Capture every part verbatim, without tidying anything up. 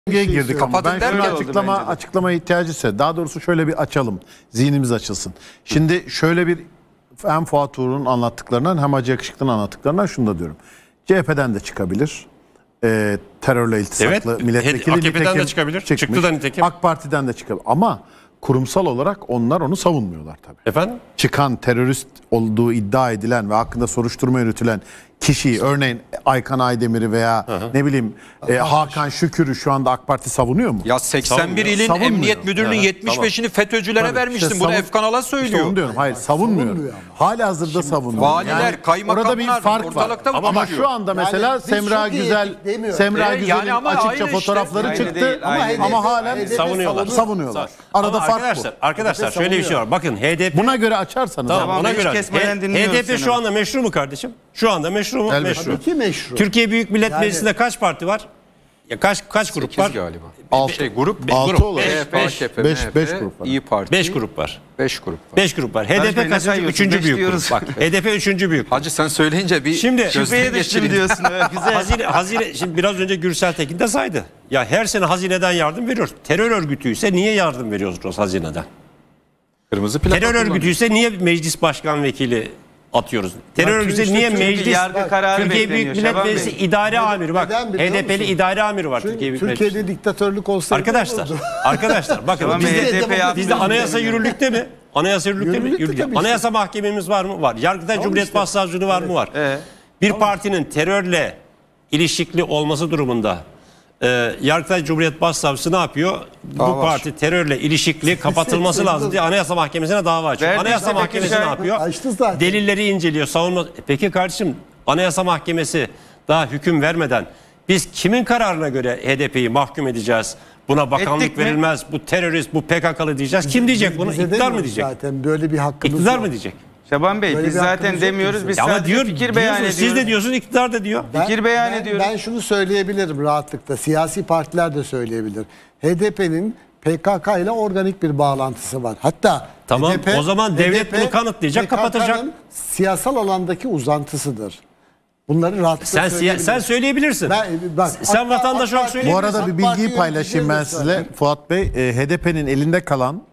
girdik ama ben şunu açıklama açıklama ihtiyacı ise daha doğrusu şöyle bir açalım, zihnimiz açılsın. Şimdi şöyle bir hem Fuat Uğur'un anlattıklarından hem Hacı Yakışıklı'nın anlattıklarından şunu da diyorum. C H P'den de çıkabilir. E, terörle iltisaklı evet, milletvekili A K P'den de çıkabilir. Çıkmış. Çıktı da nitekim. AK Parti'den de çıkabilir. Ama kurumsal olarak onlar onu savunmuyorlar tabii. Efendim? Çıkan terörist olduğu iddia edilen ve hakkında soruşturma yürütülen kişiyi, örneğin Aykan Aydemir'i veya hı hı. ne bileyim e, Hakan Şükür'ü şu anda AK Parti savunuyor mu? Ya seksen bir ilin savunmuyor. Emniyet Müdürlüğü'nün yetmiş beşini tamam. FETÖ'cülere Tabii, vermiştim. Işte Bunu Efkan Ala söylüyor. İşte onu diyorum. Hayır, savunmuyor. savunmuyor Hala hazırda savunuyor. Valiler, yani kaymakamlar orada bir fark var. Ama, ama şu anda mesela yani Semra Güzel Semra Güzel'in yani açıkça fotoğrafları işte. çıktı değil, ama, ama halen savunuyorlar. Savunuyorlar. Arada ama fark arkadaşlar, bu. Arkadaşlar şöyle bir şey var. Bakın H D P buna göre açarsanız tamam, buna göre H D P şu anda meşru mu kardeşim? Şu anda meşru mu? Meşru. meşru. Türkiye Büyük Millet yani, Meclisi'nde kaç parti var? Ya kaç kaç grup var? Galiba. altı şey, grup altı olur. beş grup var. İyi Parti. beş grup var. beş grup var. beş grup var. H D P kaçıncı? Üçüncü büyük grup. Bak H D P üçüncü büyük. Hacı sen söyleyince bir şimdi şüpheye düştüm diyorsun. Güzel. Hazine, hazine, şimdi biraz önce Gürsel Tekin de saydı. Ya her sene hazineden yardım veriyoruz. Terör örgütüyse niye yardım veriyoruz hazineden? Kırmızı plaka Terör örgütüyse niye meclis başkan vekili atıyoruz? Terör örgütü niye meclis Türkiye Büyük Millet Meclisi idare amiri bak H D P'li idare amiri var Çünkü Türkiye Büyük Türkiye'de Meclisi. diktatörlük olsaydı arkadaşlar arkadaşlar bakın bizde, bizde anayasa yürürlükte mi? Anayasa yürürlükte mi? Yürürlükte. Anayasa mahkememiz var mı? Var. Yargıtay tamam Cumhuriyet işte. Başsavcılığı var evet. mı? Var. Evet. Bir tamam. partinin terörle ilişkili olması durumunda Ee, Yargıtay Cumhuriyet Başsavcısı ne yapıyor? Daha Bu var. parti terörle ilişkili kapatılması lazım diye Anayasa Mahkemesi'ne dava açıyor. Verdi Anayasa Mahkemesi ne yapıyor? Delilleri inceliyor, savunma. Peki kardeşim, Anayasa Mahkemesi daha hüküm vermeden biz kimin kararına göre H D P'yi mahkum edeceğiz? Buna bakanlık Ettik verilmez, mi? bu terörist, bu P K K'lı diyeceğiz. Kim diyecek bunu? İktidar mı diyecek? Zaten böyle bir hakkımız İktidar yok. mı diyecek? Şaban Bey böyle biz zaten demiyoruz. Biz ama diyor, fikir beyan ediyoruz. Siz de diyorsunuz, iktidar da diyor. Ben, fikir beyan ben, ediyoruz. Ben şunu söyleyebilirim rahatlıkla. Siyasi partiler de söyleyebilir. H D P'nin P K K ile organik bir bağlantısı var. Hatta tamam, H D P, o zaman devlet H D P, bunu kanıtlayacak, kapatacak. Siyasal alandaki uzantısıdır. Bunları rahatlıkla sen, sen söyleyebilirsin. Ben, bak, sen vatandaş olarak söyleyebilirsin. Bu arada bir bilgiyi paylaşayım ben size Fuat Bey. E, H D P'nin elinde kalan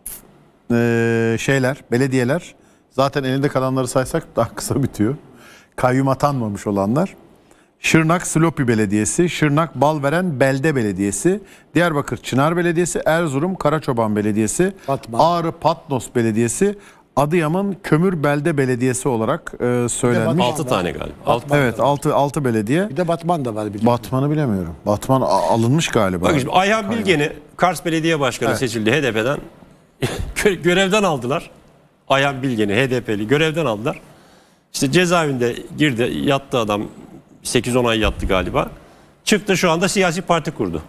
e, şeyler, belediyeler zaten elinde kalanları saysak daha kısa bitiyor. Kayyum atanmamış olanlar. Şırnak Slopi Belediyesi, Şırnak Balveren Belde Belediyesi, Diyarbakır Çınar Belediyesi, Erzurum Karaçoban Belediyesi, Batman. Ağrı Patnos Belediyesi, Adıyaman Kömür Belde Belediyesi olarak e, söylenmiş. altı tane galiba. altı evet altı altı belediye. Bir de Batman da var. Batman'ı bilemiyorum. Batman alınmış galiba. Bak şimdi Ayhan Bilgen'i Kars Belediye Başkanı evet. seçildi H D P'den. Görevden aldılar. Ayhan Bilgen'i H D P'li görevden aldılar. İşte cezaevinde girdi, yattı adam. sekiz on ay yattı galiba. Çıktı, şu anda siyasi parti kurdu.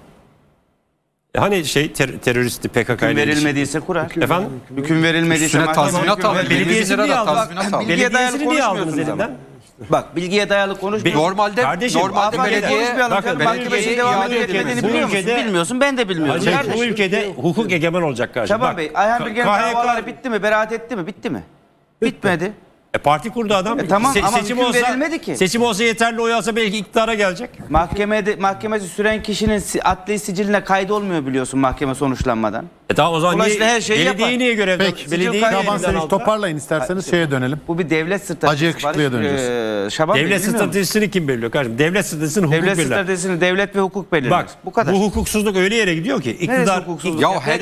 Hani şey ter teröristi P K K ile verilmediyse kurar. Efendim? Hüküm verilmediyse tazminat aldı. Belediyesini niye aldınız? Bilgiye dayalı konuşmuyorsunuz elinden. Bak bilgiye dayalı konuşmuyorsun. Normalde kardeşim, normalde belediye mahkemesinin devam etmediğini biliyorsun. Bilmiyorsun, ben de bilmiyorum. Şey, bu ülkede hukuk egemen olacak kardeşim. Şaban Bey, Ayhan Bilgen'in davaları bitti mi? Beraat etti mi? Bitti mi? Bitmedi. E parti kurdu adam. E tamam Se ama seçim hüküm olsa, verilmedi ki. Seçim olsa yeterli oy alsa belki iktidara gelecek. Mahkemede mahkemesi süren kişinin adli siciline kaydı olmuyor biliyorsun mahkeme sonuçlanmadan. E tamam o zaman niye, her şeyi belediyeyi niye görevden? Peki, belediyeyi toparlayın isterseniz ha, şeye dönelim. Bu bir devlet stratejisi. Hacı Yakışıklı'ya döneceğiz. Ee, Şaban devlet Bey, stratejisini kim belirliyor kardeşim? Devlet stratejisini hukuk belirler. Devlet stratejisini devlet ve hukuk belirler. Bak bu kadar. Bu hukuksuzluk öyle yere gidiyor ki iktidar ya H D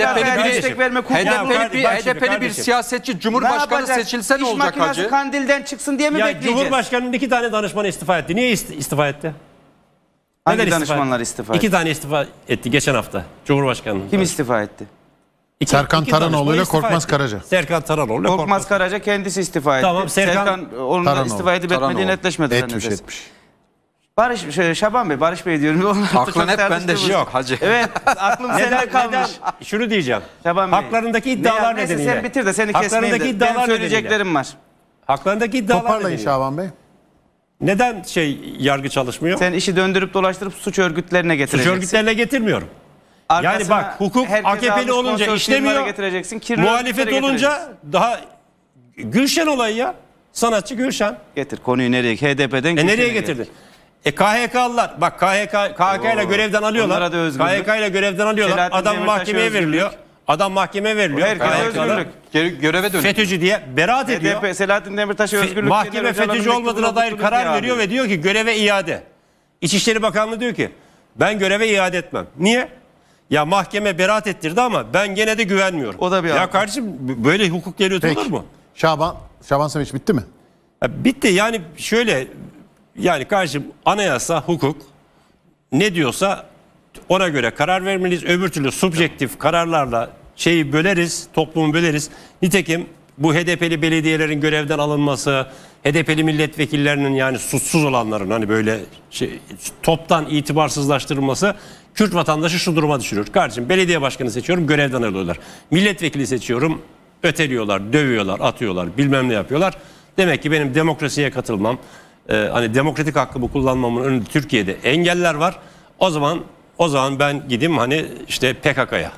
P'li bir siyasetçi Cumhurbaşkanı seçilse ne olacak hacı? Kandilden çıksın diye mi ya bekleyeceğiz? Cumhurbaşkanı'nın iki tane danışmanı istifa etti. Niye istifa etti? Hangi Neden danışmanlar istifa etti? İki tane istifa etti geçen hafta Cumhurbaşkanı'nın. Kim istifa etti? İki, Serkan Taranoğlu ile Korkmaz etti. Karaca. Serkan Taranoğlu ile Korkmaz Karaca kendisi istifa etti. Tamam, Serkan, Serkan onun da istifa edip etmediği netleşmedi. Etmiş etmiş. Barış, şey, Şaban Bey, Barış Bey diyorum. Aklın hep bende yok hacı. Evet, aklım sende kalmış. Şunu diyeceğim. Şaban Bey. Haklarındaki iddialar ne, nedeniyle. Sen bitir de seni kesmeyeyim de. Benim söyleyeceklerim var. Haklarındaki iddialar Toparlayın Şaban Bey. Neden şey yargı çalışmıyor? Sen işi döndürüp dolaştırıp suç örgütlerine getireceksin. Suç örgütlerine getirmiyorum. Arkasına yani bak hukuk A K P'li olunca işlemiyor. Muhalefet olunca daha Gülşen olayı ya. Sanatçı Gülşen. Getir konuyu nereye? H D P'den e nereye getirdin? E K H K'lılar bak K H K K H K ile görevden alıyorlar. Onlara da özgürlük. K H K ile görevden alıyorlar. Selahattin Adam Demirtaş'a mahkemeye özgürlük. veriliyor. Adam mahkemeye veriliyor. Herkese K H K'lı özgürlük. Gö- göreve dönüyor. FETÖ'cü diye beraat ediyor. H D P Selahattin Demirtaş'a Fe- özgürlük. Mahkeme FETÖ'cü olmadığına dair karar ya veriyor abi. ve diyor ki göreve iade. İçişleri Bakanlığı diyor ki ben göreve iade etmem. Niye? Ya mahkeme beraat ettirdi ama ben gene de güvenmiyorum. O da bir ya abi. kardeşim böyle hukuk devleti olur Peki. mu? Şaban, Şaban Sevinç bitti mi? Ya bitti yani şöyle yani kardeşim anayasa, hukuk ne diyorsa ona göre karar vermeliyiz. Öbür türlü subjektif kararlarla şeyi böleriz, toplumu böleriz. Nitekim bu H D P'li belediyelerin görevden alınması, H D P'li milletvekillerinin yani suçsuz olanların hani böyle şey, toptan itibarsızlaştırılması Kürt vatandaşı şu duruma düşürüyor. Kardeşim belediye başkanı seçiyorum görevden alıyorlar. Milletvekili seçiyorum öteliyorlar, dövüyorlar, atıyorlar, bilmem ne yapıyorlar. Demek ki benim demokrasiye katılmam, e, hani demokratik hakkımı kullanmamın önünde Türkiye'de engeller var. O zaman o zaman ben gideyim hani işte P K K'ya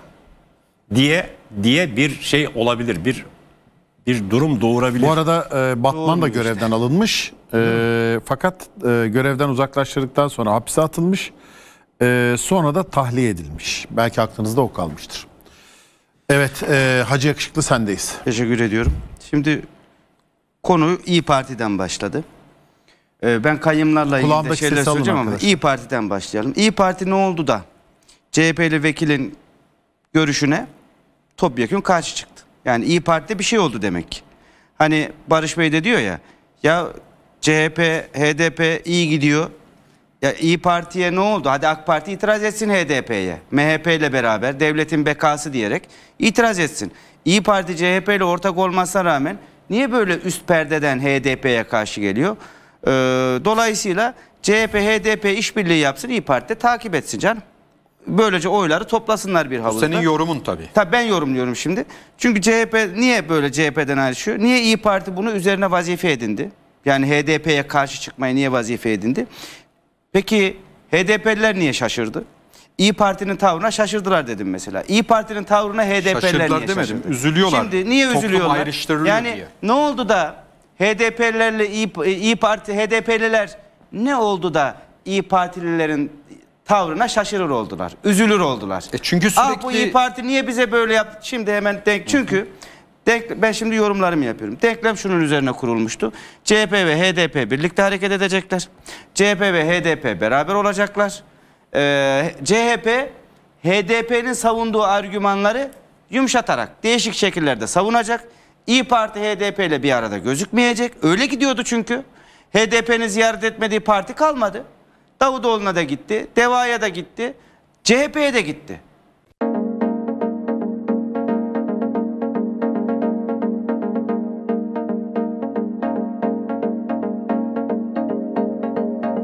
diye diye bir şey olabilir, bir bir durum doğurabilir. Bu arada e, Batman da görevden alınmış. E, fakat e, görevden uzaklaştırdıktan sonra hapse atılmış. E, sonra da tahliye edilmiş. Belki aklınızda o kalmıştır. Evet, e, Hacı Yakışıklı sendeyiz. Teşekkür ediyorum. Şimdi konu İyi Parti'den başladı. Ee, ben kayımlarla ilgili de Kulağımdaki şeyler sesi alın söyleyeceğim ama arkadaşlar. İyi Parti'den başlayalım. İyi Parti ne oldu da C H P'li vekilin görüşüne topyekun karşı çıktı. Yani İyi Parti'de bir şey oldu demek ki. Hani Barış Bey de diyor ya, ya C H P, H D P iyi gidiyor. Ya İyi Parti'ye ne oldu? Hadi AK Parti itiraz etsin H D P'ye. M H P ile beraber devletin bekası diyerek itiraz etsin. İyi Parti C H P ile ortak olmasına rağmen niye böyle üst perdeden H D P'ye karşı geliyor? Ee, dolayısıyla C H P, H D P işbirliği yapsın, İyi Parti de takip etsin canım. Böylece oyları toplasınlar bir havuzda. Senin yorumun tabii. Tabii ben yorumluyorum şimdi. Çünkü C H P niye böyle C H P'den ayrışıyor? Niye İyi Parti bunu üzerine vazife edindi? Yani H D P'ye karşı çıkmayı niye vazife edindi? Peki H D P'liler niye şaşırdı? İyi Parti'nin tavrına şaşırdılar dedim mesela. İyi Parti'nin tavrına H D P'liler Şaşırdılar niye demedim, şaşırdı? üzülüyorlar. Şimdi niye Toplum üzülüyorlar? ayrıştırılıyor Yani diye. ne oldu da H D P'lilerle İyi, İyi Parti, H D P'liler ne oldu da İyi Partililerin tavrına şaşırır oldular, üzülür oldular. E çünkü Ah sürekli... bu İyi Parti niye bize böyle yaptı? Şimdi hemen denk çünkü denk, ben şimdi yorumlarımı yapıyorum. Denklem şunun üzerine kurulmuştu. C H P ve H D P birlikte hareket edecekler. C H P ve H D P beraber olacaklar. Ee, C H P H D P'nin savunduğu argümanları yumuşatarak değişik şekillerde savunacak. İyi Parti H D P ile bir arada gözükmeyecek. Öyle gidiyordu çünkü. H D P'nin ziyaret etmediği parti kalmadı. Davutoğlu'na da gitti, DEVA'ya da gitti, C H P'ye de gitti.